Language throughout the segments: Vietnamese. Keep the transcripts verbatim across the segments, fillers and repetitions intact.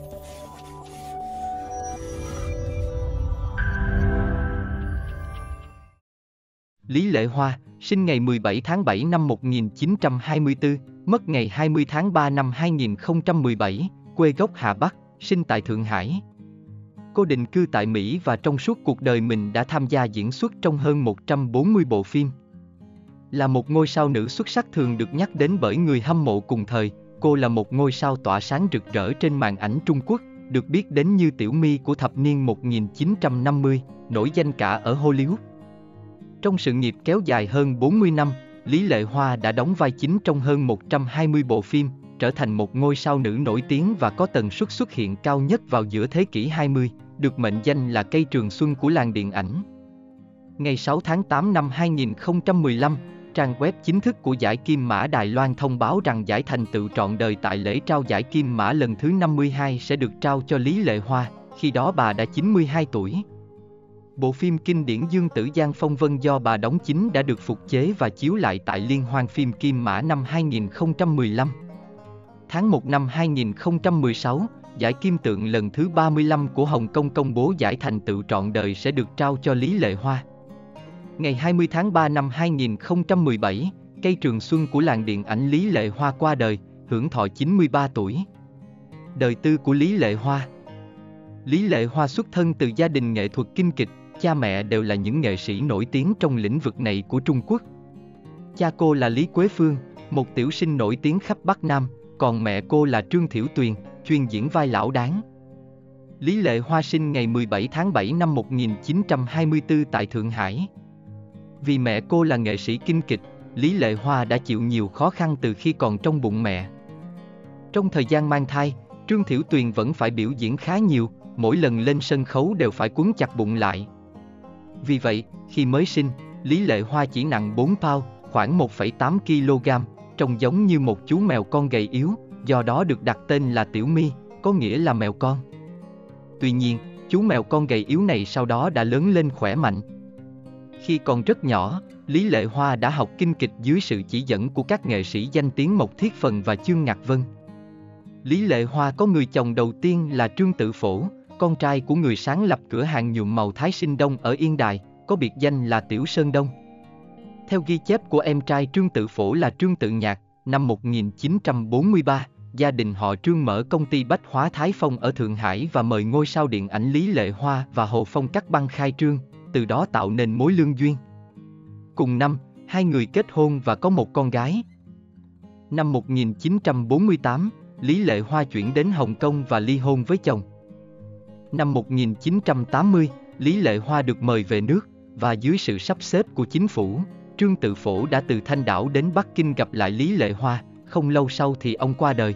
Lý Lệ Hoa, sinh ngày mười bảy tháng bảy năm một nghìn chín trăm hai mươi tư, mất ngày hai mươi tháng ba năm hai nghìn không trăm mười bảy, quê gốc Hà Bắc, sinh tại Thượng Hải. Cô định cư tại Mỹ và trong suốt cuộc đời mình đã tham gia diễn xuất trong hơn một trăm bốn mươi bộ phim. Là một ngôi sao nữ xuất sắc thường được nhắc đến bởi người hâm mộ cùng thời, cô là một ngôi sao tỏa sáng rực rỡ trên màn ảnh Trung Quốc, được biết đến như Tiểu My của thập niên một nghìn chín trăm năm mươi, nổi danh cả ở Hollywood. Trong sự nghiệp kéo dài hơn bốn mươi năm, Lý Lệ Hoa đã đóng vai chính trong hơn một trăm hai mươi bộ phim, trở thành một ngôi sao nữ nổi tiếng và có tần suất xuất hiện cao nhất vào giữa thế kỷ hai mươi, được mệnh danh là cây trường xuân của làng điện ảnh. Ngày sáu tháng tám năm hai nghìn không trăm mười lăm, trang web chính thức của Giải Kim Mã Đài Loan thông báo rằng giải thành tựu trọn đời tại lễ trao giải Kim Mã lần thứ năm mươi hai sẽ được trao cho Lý Lệ Hoa, khi đó bà đã chín mươi hai tuổi. Bộ phim kinh điển Dương Tử Giang Phong Vân do bà đóng chính đã được phục chế và chiếu lại tại Liên hoan phim Kim Mã năm hai nghìn không trăm mười lăm. Tháng một năm hai nghìn không trăm mười sáu, giải Kim Tượng lần thứ ba mươi lăm của Hồng Kông công bố giải thành tựu trọn đời sẽ được trao cho Lý Lệ Hoa. Ngày hai mươi tháng ba năm hai nghìn không trăm mười bảy, cây trường xuân của làng điện ảnh Lý Lệ Hoa qua đời, hưởng thọ chín mươi ba tuổi. Đời tư của Lý Lệ Hoa. Lý Lệ Hoa xuất thân từ gia đình nghệ thuật kinh kịch, cha mẹ đều là những nghệ sĩ nổi tiếng trong lĩnh vực này của Trung Quốc. Cha cô là Lý Quế Phương, một tiểu sinh nổi tiếng khắp Bắc Nam, còn mẹ cô là Trương Thiểu Tuyền, chuyên diễn vai lão đáng. Lý Lệ Hoa sinh ngày mười bảy tháng bảy năm một nghìn chín trăm hai mươi tư tại Thượng Hải. Vì mẹ cô là nghệ sĩ kinh kịch, Lý Lệ Hoa đã chịu nhiều khó khăn từ khi còn trong bụng mẹ. Trong thời gian mang thai, Trương Thiểu Tuyền vẫn phải biểu diễn khá nhiều, mỗi lần lên sân khấu đều phải quấn chặt bụng lại. Vì vậy, khi mới sinh, Lý Lệ Hoa chỉ nặng bốn pound, khoảng một phẩy tám ki lô gam, trông giống như một chú mèo con gầy yếu, do đó được đặt tên là Tiểu My, có nghĩa là mèo con. Tuy nhiên, chú mèo con gầy yếu này sau đó đã lớn lên khỏe mạnh. Khi còn rất nhỏ, Lý Lệ Hoa đã học kinh kịch dưới sự chỉ dẫn của các nghệ sĩ danh tiếng Mộc Thiết Phần và Chương Ngạc Vân. Lý Lệ Hoa có người chồng đầu tiên là Trương Tự Phổ, con trai của người sáng lập cửa hàng nhuộm màu Thái Sinh Đông ở Yên Đài, có biệt danh là Tiểu Sơn Đông. Theo ghi chép của em trai Trương Tự Phổ là Trương Tự Nhạc, năm một nghìn chín trăm bốn mươi ba, gia đình họ Trương mở công ty bách hóa Thái Phong ở Thượng Hải và mời ngôi sao điện ảnh Lý Lệ Hoa và Hồ Phong cắt băng khai trương, từ đó tạo nên mối lương duyên. Cùng năm, hai người kết hôn và có một con gái. Năm một nghìn chín trăm bốn mươi tám, Lý Lệ Hoa chuyển đến Hồng Kông và ly hôn với chồng. Năm một nghìn chín trăm tám mươi, Lý Lệ Hoa được mời về nước, và dưới sự sắp xếp của chính phủ, Trương Tự Phổ đã từ Thanh Đảo đến Bắc Kinh gặp lại Lý Lệ Hoa, không lâu sau thì ông qua đời.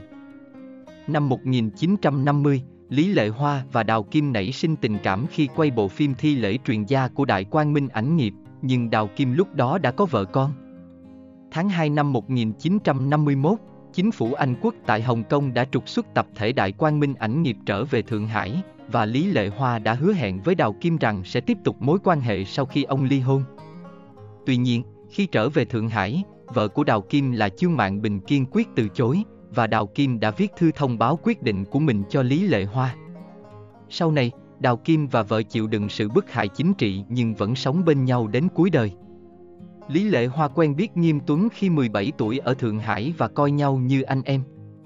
Năm một nghìn chín trăm năm mươi, Lý Lệ Hoa và Đào Kim nảy sinh tình cảm khi quay bộ phim Thi Lễ Truyền Gia của Đại Quang Minh ảnh nghiệp, nhưng Đào Kim lúc đó đã có vợ con. Tháng hai năm một nghìn chín trăm năm mươi mốt, chính phủ Anh quốc tại Hồng Kông đã trục xuất tập thể Đại Quang Minh ảnh nghiệp trở về Thượng Hải, và Lý Lệ Hoa đã hứa hẹn với Đào Kim rằng sẽ tiếp tục mối quan hệ sau khi ông ly hôn. Tuy nhiên, khi trở về Thượng Hải, vợ của Đào Kim là Chương Mạn Bình kiên quyết từ chối, và Đào Kim đã viết thư thông báo quyết định của mình cho Lý Lệ Hoa. Sau này, Đào Kim và vợ chịu đựng sự bức hại chính trị nhưng vẫn sống bên nhau đến cuối đời. Lý Lệ Hoa quen biết Nghiêm Tuấn khi mười bảy tuổi ở Thượng Hải và coi nhau như anh em.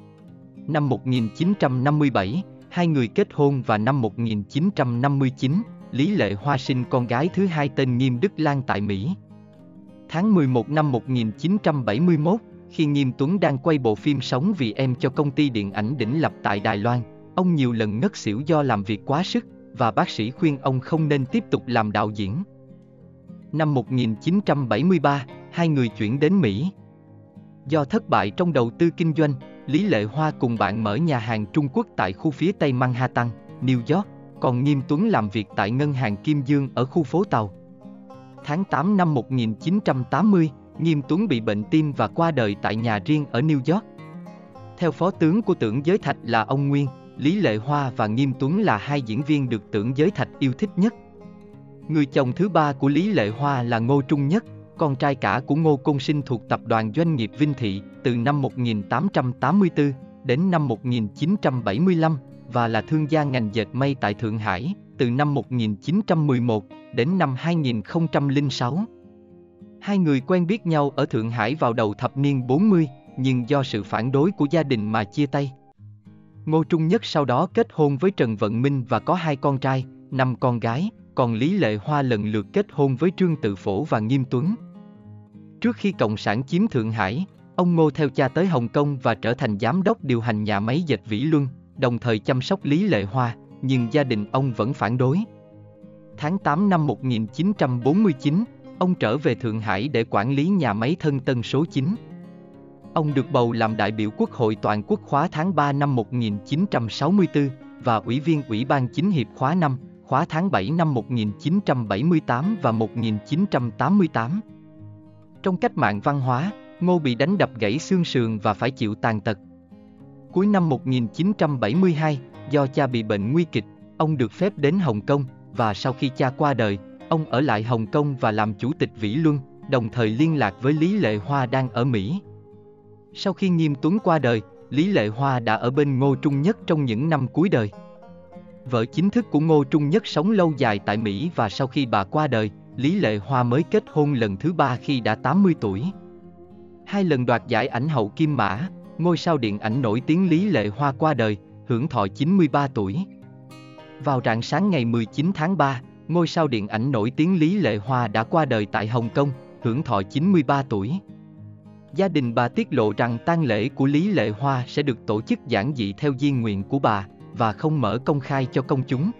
Năm một nghìn chín trăm năm mươi bảy, hai người kết hôn và năm một nghìn chín trăm năm mươi chín, Lý Lệ Hoa sinh con gái thứ hai tên Nghiêm Đức Lan tại Mỹ. Tháng mười một năm một nghìn chín trăm bảy mươi mốt, khi Nghiêm Tuấn đang quay bộ phim Sống Vì Em cho công ty điện ảnh Đỉnh Lập tại Đài Loan, ông nhiều lần ngất xỉu do làm việc quá sức, và bác sĩ khuyên ông không nên tiếp tục làm đạo diễn. Năm một nghìn chín trăm bảy mươi ba, hai người chuyển đến Mỹ. Do thất bại trong đầu tư kinh doanh, Lý Lệ Hoa cùng bạn mở nhà hàng Trung Quốc tại khu phía Tây Manhattan, New York, còn Nghiêm Tuấn làm việc tại ngân hàng Kim Dương ở khu phố Tàu. Tháng tám năm một nghìn chín trăm tám mươi, Nghiêm Tuấn bị bệnh tim và qua đời tại nhà riêng ở New York. Theo phó tướng của Tưởng Giới Thạch là ông Nguyên, Lý Lệ Hoa và Nghiêm Tuấn là hai diễn viên được Tưởng Giới Thạch yêu thích nhất. Người chồng thứ ba của Lý Lệ Hoa là Ngô Trung Nhất, con trai cả của Ngô Công Sinh thuộc tập đoàn doanh nghiệp Vinh Thị. Từ năm một nghìn tám trăm tám mươi tư đến năm một nghìn chín trăm bảy mươi lăm, và là thương gia ngành dệt may tại Thượng Hải, từ năm một nghìn chín trăm mười một đến năm hai nghìn không trăm lẻ sáu. Hai người quen biết nhau ở Thượng Hải vào đầu thập niên bốn mươi, nhưng do sự phản đối của gia đình mà chia tay. Ngô Trung Nhất sau đó kết hôn với Trần Vận Minh và có hai con trai, năm con gái, còn Lý Lệ Hoa lần lượt kết hôn với Trương Tự Phổ và Nghiêm Tuấn. Trước khi Cộng sản chiếm Thượng Hải, ông Ngô theo cha tới Hồng Kông và trở thành giám đốc điều hành nhà máy dệt Vĩ Luân, đồng thời chăm sóc Lý Lệ Hoa, nhưng gia đình ông vẫn phản đối. Tháng tám năm một nghìn chín trăm bốn mươi chín, ông trở về Thượng Hải để quản lý nhà máy Thân Tân số chín. Ông được bầu làm đại biểu Quốc hội Toàn quốc khóa tháng ba năm một nghìn chín trăm sáu mươi tư và ủy viên Ủy ban Chính hiệp khóa năm, khóa tháng bảy năm một nghìn chín trăm bảy mươi tám và một nghìn chín trăm tám mươi tám. Trong cách mạng văn hóa, Ngô bị đánh đập gãy xương sườn và phải chịu tàn tật. Cuối năm một nghìn chín trăm bảy mươi hai, do cha bị bệnh nguy kịch, ông được phép đến Hồng Kông, và sau khi cha qua đời, ông ở lại Hồng Kông và làm chủ tịch Vĩ Luân, đồng thời liên lạc với Lý Lệ Hoa đang ở Mỹ. Sau khi Nghiêm Tuấn qua đời, Lý Lệ Hoa đã ở bên Ngô Trung Nhất trong những năm cuối đời. Vợ chính thức của Ngô Trung Nhất sống lâu dài tại Mỹ và sau khi bà qua đời, Lý Lệ Hoa mới kết hôn lần thứ ba khi đã tám mươi tuổi. Hai lần đoạt giải ảnh hậu Kim Mã, ngôi sao điện ảnh nổi tiếng Lý Lệ Hoa qua đời, hưởng thọ chín mươi ba tuổi. Vào rạng sáng ngày mười chín tháng ba, ngôi sao điện ảnh nổi tiếng Lý Lệ Hoa đã qua đời tại Hồng Kông, hưởng thọ chín mươi ba tuổi. Gia đình bà tiết lộ rằng tang lễ của Lý Lệ Hoa sẽ được tổ chức giản dị theo di nguyện của bà, và không mở công khai cho công chúng.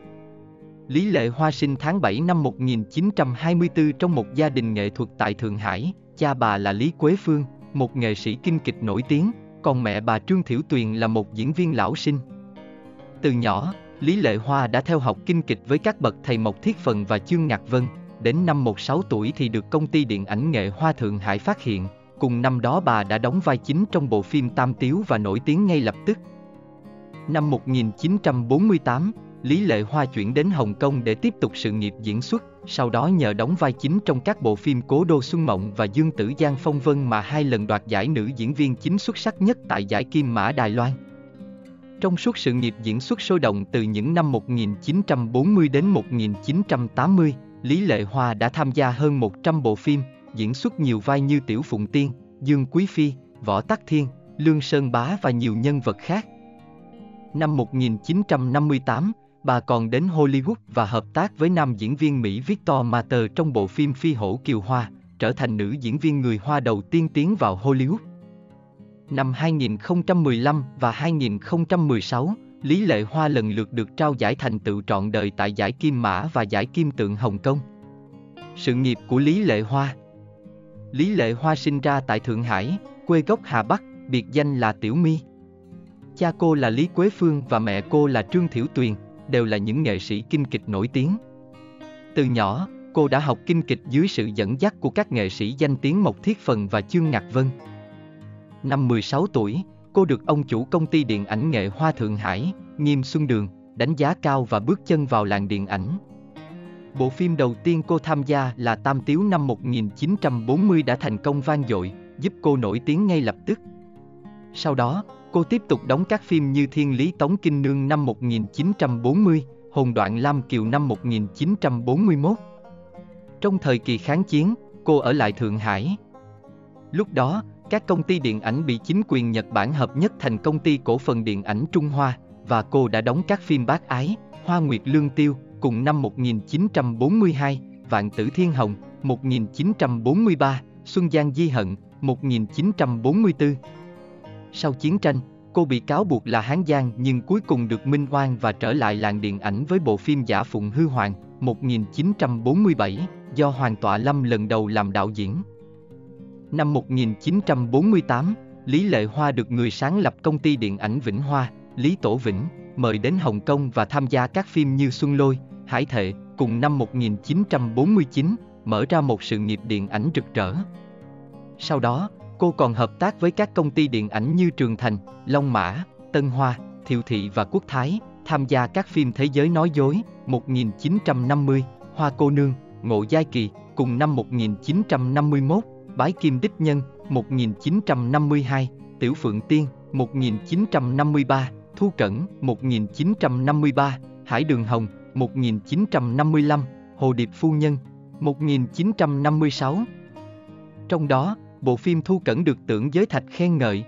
Lý Lệ Hoa sinh tháng bảy năm một nghìn chín trăm hai mươi tư trong một gia đình nghệ thuật tại Thượng Hải, cha bà là Lý Quế Phương, một nghệ sĩ kinh kịch nổi tiếng, còn mẹ bà Trương Thiểu Tuyền là một diễn viên lão sinh. Từ nhỏ, Lý Lệ Hoa đã theo học kinh kịch với các bậc thầy Mộc Thiết Phần và Chương Ngạc Vân, đến năm mười sáu tuổi thì được công ty điện ảnh Nghệ Hoa Thượng Hải phát hiện, cùng năm đó bà đã đóng vai chính trong bộ phim Tam Tiếu và nổi tiếng ngay lập tức. Năm một nghìn chín trăm bốn mươi tám, Lý Lệ Hoa chuyển đến Hồng Kông để tiếp tục sự nghiệp diễn xuất, sau đó nhờ đóng vai chính trong các bộ phim Cố Đô Xuân Mộng và Dương Tử Giang Phong Vân mà hai lần đoạt giải nữ diễn viên chính xuất sắc nhất tại giải Kim Mã Đài Loan. Trong suốt sự nghiệp diễn xuất sôi động từ những năm một nghìn chín trăm bốn mươi đến một nghìn chín trăm tám mươi, Lý Lệ Hoa đã tham gia hơn một trăm bộ phim, diễn xuất nhiều vai như Tiểu Phụng Tiên, Dương Quý Phi, Võ Tắc Thiên, Lương Sơn Bá và nhiều nhân vật khác. Năm một nghìn chín trăm năm mươi tám, bà còn đến Hollywood và hợp tác với nam diễn viên Mỹ Victor Mater trong bộ phim Phi Hổ Kiều Hoa, trở thành nữ diễn viên người Hoa đầu tiên tiến vào Hollywood. Năm hai nghìn không trăm mười lăm và hai nghìn không trăm mười sáu, Lý Lệ Hoa lần lượt được trao giải thành tựu trọn đời tại giải Kim Mã và giải Kim Tượng Hồng Kông. Sự nghiệp của Lý Lệ Hoa. Lý Lệ Hoa sinh ra tại Thượng Hải, quê gốc Hà Bắc, biệt danh là Tiểu My. Cha cô là Lý Quế Phương và mẹ cô là Trương Thiểu Tuyền, đều là những nghệ sĩ kinh kịch nổi tiếng. Từ nhỏ, cô đã học kinh kịch dưới sự dẫn dắt của các nghệ sĩ danh tiếng Mộc Thiết Phần và Chương Ngạc Vân. Năm mười sáu tuổi, cô được ông chủ công ty điện ảnh Nghệ Hoa Thượng Hải, Nghiêm Xuân Đường, đánh giá cao và bước chân vào làng điện ảnh. Bộ phim đầu tiên cô tham gia là Tam Tiếu năm một nghìn chín trăm bốn mươi đã thành công vang dội, giúp cô nổi tiếng ngay lập tức. Sau đó, cô tiếp tục đóng các phim như Thiên Lý Tống Kinh Nương năm một nghìn chín trăm bốn mươi, Hồn Đoạn Lam Kiều năm một nghìn chín trăm bốn mươi mốt. Trong thời kỳ kháng chiến, cô ở lại Thượng Hải. Lúc đó, các công ty điện ảnh bị chính quyền Nhật Bản hợp nhất thành Công ty Cổ phần Điện ảnh Trung Hoa, và cô đã đóng các phim Bác Ái, Hoa Nguyệt Lương Tiêu, cùng năm một nghìn chín trăm bốn mươi hai, Vạn Tử Thiên Hồng, một nghìn chín trăm bốn mươi ba, Xuân Giang Di Hận, một nghìn chín trăm bốn mươi tư. Sau chiến tranh, cô bị cáo buộc là Hán Giang nhưng cuối cùng được minh oan và trở lại làng điện ảnh với bộ phim Giả Phụng Hư Hoàng, một nghìn chín trăm bốn mươi bảy, do Hoàng Tọa Lâm lần đầu làm đạo diễn. Năm một nghìn chín trăm bốn mươi tám, Lý Lệ Hoa được người sáng lập công ty điện ảnh Vĩnh Hoa, Lý Tổ Vĩnh, mời đến Hồng Kông và tham gia các phim như Xuân Lôi, Hải Thệ, cùng năm một nghìn chín trăm bốn mươi chín, mở ra một sự nghiệp điện ảnh rực rỡ. Sau đó, cô còn hợp tác với các công ty điện ảnh như Trường Thành, Long Mã, Tân Hoa, Thiệu Thị và Quốc Thái, tham gia các phim Thế Giới Nói Dối, một nghìn chín trăm năm mươi, Hoa Cô Nương, Ngộ Giai Kỳ, cùng năm một nghìn chín trăm năm mươi mốt, Bái Kim Đích Nhân, một nghìn chín trăm năm mươi hai, Tiểu Phượng Tiên, một nghìn chín trăm năm mươi ba, Thu Cẩn, một nghìn chín trăm năm mươi ba, Hải Đường Hồng, một nghìn chín trăm năm mươi lăm, Hồ Điệp Phu Nhân, một nghìn chín trăm năm mươi sáu. Trong đó, bộ phim Thu Cẩn được Tưởng Giới Thạch khen ngợi.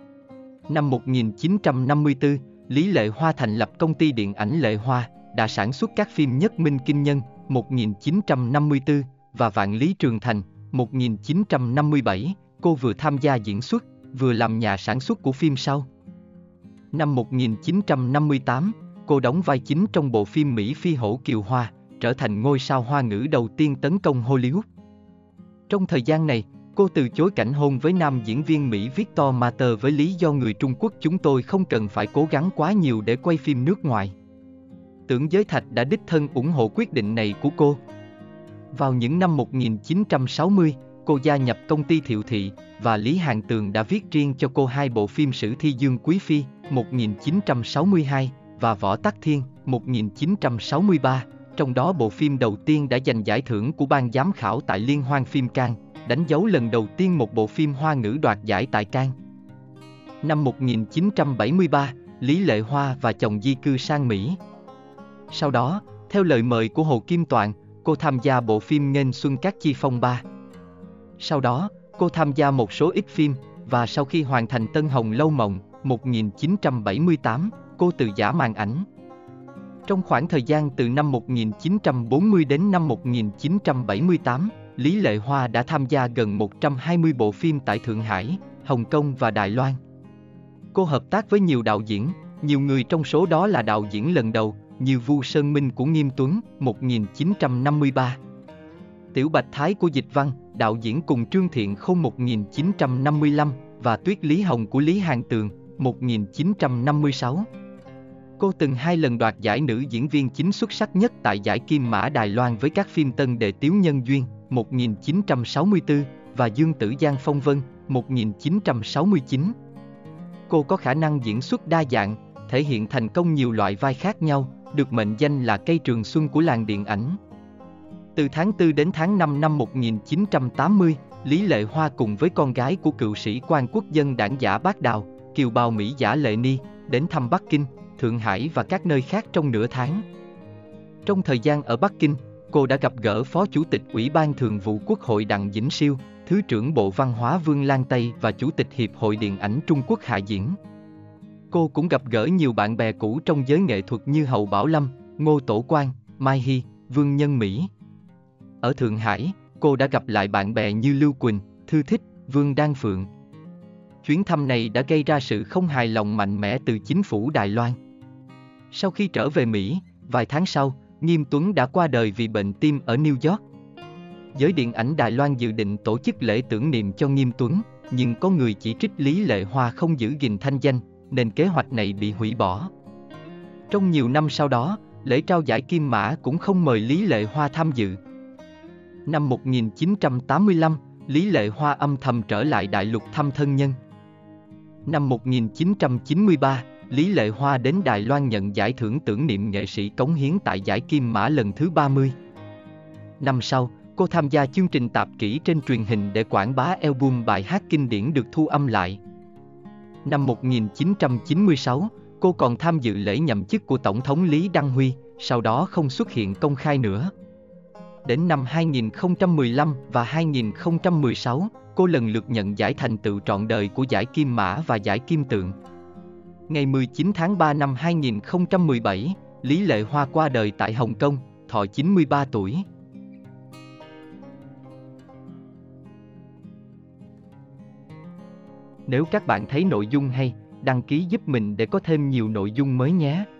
Năm một nghìn chín trăm năm mươi tư, Lý Lệ Hoa thành lập công ty điện ảnh Lệ Hoa, đã sản xuất các phim Nhất Minh Kinh Nhân, một nghìn chín trăm năm mươi tư, và Vạn Lý Trường Thành, một nghìn chín trăm năm mươi bảy. Cô vừa tham gia diễn xuất, vừa làm nhà sản xuất của phim sau. Năm một nghìn chín trăm năm mươi tám, cô đóng vai chính trong bộ phim Mỹ Phi Hổ Kiều Hoa, trở thành ngôi sao Hoa ngữ đầu tiên tấn công Hollywood. Trong thời gian này, cô từ chối cảnh hôn với nam diễn viên Mỹ Victor Mater với lý do người Trung Quốc chúng tôi không cần phải cố gắng quá nhiều để quay phim nước ngoài. Tưởng Giới Thạch đã đích thân ủng hộ quyết định này của cô. Vào những năm một nghìn chín trăm sáu mươi, cô gia nhập công ty Thiệu Thị, và Lý Hàng Tường đã viết riêng cho cô hai bộ phim Sử Thi Dương Quý Phi, một nghìn chín trăm sáu mươi hai, và Võ Tắc Thiên, một nghìn chín trăm sáu mươi ba, trong đó bộ phim đầu tiên đã giành giải thưởng của ban giám khảo tại Liên hoan phim Cannes, đánh dấu lần đầu tiên một bộ phim Hoa ngữ đoạt giải tại Cannes. Năm một nghìn chín trăm bảy mươi ba, Lý Lệ Hoa và chồng di cư sang Mỹ. Sau đó, theo lời mời của Hồ Kim Toàn, cô tham gia bộ phim Nghênh Xuân Các Chi Phong ba. Sau đó, cô tham gia một số ít phim, và sau khi hoàn thành Tân Hồng Lâu Mộng, một nghìn chín trăm bảy mươi tám, cô từ giã màn ảnh. Trong khoảng thời gian từ năm một nghìn chín trăm bốn mươi đến năm một nghìn chín trăm bảy mươi tám, Lý Lệ Hoa đã tham gia gần một trăm hai mươi bộ phim tại Thượng Hải, Hồng Kông và Đài Loan. Cô hợp tác với nhiều đạo diễn, nhiều người trong số đó là đạo diễn lần đầu, như Vu Sơn Minh của Nghiêm Tuấn, một nghìn chín trăm năm mươi ba. Tiểu Bạch Thái của Dịch Văn, đạo diễn cùng Trương Thiện Khôn một nghìn chín trăm năm mươi lăm, và Tuyết Lý Hồng của Lý Hàng Tường, một nghìn chín trăm năm mươi sáu. Cô từng hai lần đoạt giải nữ diễn viên chính xuất sắc nhất tại giải Kim Mã Đài Loan với các phim Tân Đệ Tiếu Nhân Duyên, một nghìn chín trăm sáu mươi tư, và Dương Tử Giang Phong Vân, một nghìn chín trăm sáu mươi chín. Cô có khả năng diễn xuất đa dạng, thể hiện thành công nhiều loại vai khác nhau, được mệnh danh là cây trường xuân của làng điện ảnh. Từ tháng tư đến tháng năm năm một nghìn chín trăm tám mươi, Lý Lệ Hoa cùng với con gái của cựu sĩ quan quốc dân đảng giả Bác Đào, kiều bào Mỹ giả Lệ Ni, đến thăm Bắc Kinh, Thượng Hải và các nơi khác trong nửa tháng. Trong thời gian ở Bắc Kinh, cô đã gặp gỡ Phó Chủ tịch Ủy ban Thường vụ Quốc hội Đặng Vĩnh Siêu, Thứ trưởng Bộ Văn hóa Vương Lan Tây và Chủ tịch Hiệp hội Điện ảnh Trung Quốc Hạ Diễn. Cô cũng gặp gỡ nhiều bạn bè cũ trong giới nghệ thuật như Hầu Bảo Lâm, Ngô Tổ Quang, Mai Hy, Vương Nhân Mỹ. Ở Thượng Hải, cô đã gặp lại bạn bè như Lưu Quỳnh, Thư Thích, Vương Đan Phượng. Chuyến thăm này đã gây ra sự không hài lòng mạnh mẽ từ chính phủ Đài Loan. Sau khi trở về Mỹ, vài tháng sau, Nghiêm Tuấn đã qua đời vì bệnh tim ở New York. Giới điện ảnh Đài Loan dự định tổ chức lễ tưởng niệm cho Nghiêm Tuấn, nhưng có người chỉ trích Lý Lệ Hoa không giữ gìn thanh danh, nên kế hoạch này bị hủy bỏ. Trong nhiều năm sau đó, lễ trao giải Kim Mã cũng không mời Lý Lệ Hoa tham dự. Năm một nghìn chín trăm tám mươi lăm, Lý Lệ Hoa âm thầm trở lại đại lục thăm thân nhân. Năm một nghìn chín trăm chín mươi ba, Lý Lệ Hoa đến Đài Loan nhận giải thưởng tưởng niệm nghệ sĩ cống hiến tại giải Kim Mã lần thứ ba mươi. Năm sau, cô tham gia chương trình tạp kỹ trên truyền hình để quảng bá album bài hát kinh điển được thu âm lại. Năm một nghìn chín trăm chín mươi sáu, cô còn tham dự lễ nhậm chức của Tổng thống Lý Đăng Huy, sau đó không xuất hiện công khai nữa. Đến năm hai nghìn không trăm mười lăm và hai nghìn không trăm mười sáu, cô lần lượt nhận giải thành tựu trọn đời của giải Kim Mã và giải Kim Tượng. Ngày mười chín tháng ba năm hai nghìn không trăm mười bảy, Lý Lệ Hoa qua đời tại Hồng Kông, thọ chín mươi ba tuổi. Nếu các bạn thấy nội dung hay, đăng ký giúp mình để có thêm nhiều nội dung mới nhé.